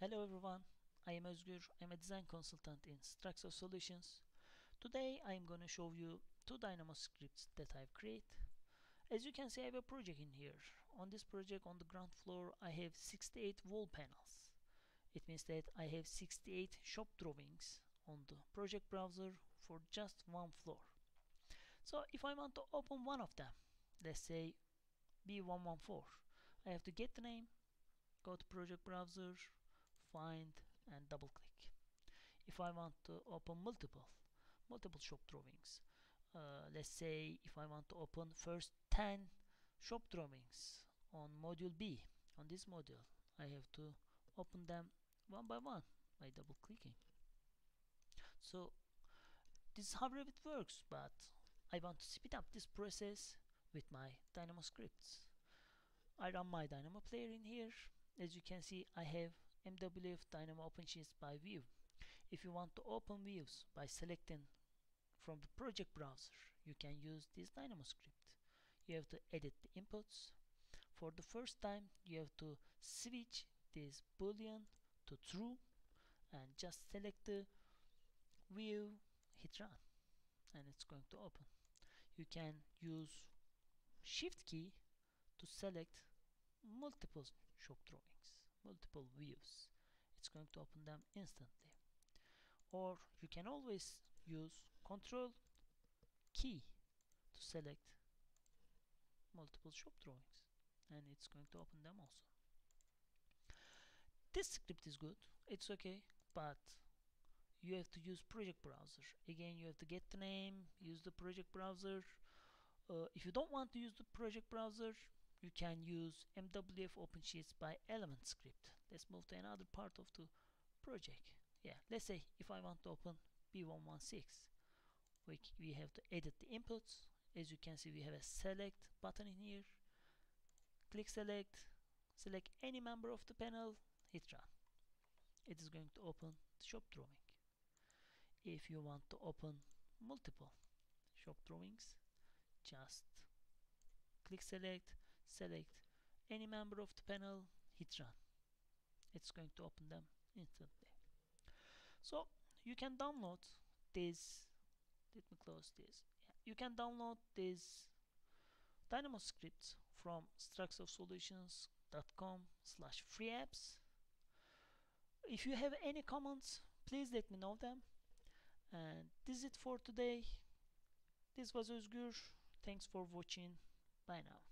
Hello everyone, I am Özgür. I'm a design consultant in Structural Solutions. Today I'm going to show you two Dynamo scripts that I've created. As you can see, I have a project in here. On this project on the ground floor I have 68 wall panels. It means that I have 68 shop drawings on the project browser for just one floor. So if I want to open one of them, let's say B114, I have to get the name, go to project browser, find and double click. If I want to open multiple shop drawings, let's say if I want to open first 10 shop drawings on module B, on this module, I have to open them one by one by double clicking. So this is how Revit works, but I want to speed up this process with my Dynamo scripts. I run my Dynamo player in here. As you can see, I have MWF Dynamo OpenSheets by view. If you want to open views by selecting from the project browser, you can use this Dynamo script. You have to edit the inputs. For the first time, you have to switch this boolean to true and just select the view, hit run, and it's going to open. You can use shift key to select multiple shop drawings, multiple views. It's going to open them instantly. Or you can always use control key to select multiple shop drawings, and it's going to open them also. This script is good, it's okay, but you have to use project browser. Again, you have to get the name, use the project browser. If you don't want to use the project browser, you can use MWF OpenSheets by element script. Let's move to another part of the project. Yeah, let's say if I want to open B116, we have to edit the inputs. As you can see, we have a select button in here. Click select any member of the panel, hit run. It is going to open the shop drawing. If you want to open multiple shop drawings, just click select any member of the panel, hit run. It's going to open them instantly. So you can download this. Let me close this. Yeah, you can download this Dynamo script from structuresolutions.com/free apps. If you have any comments, please let me know them. And this is it for today. This was Özgür. Thanks for watching. Bye now.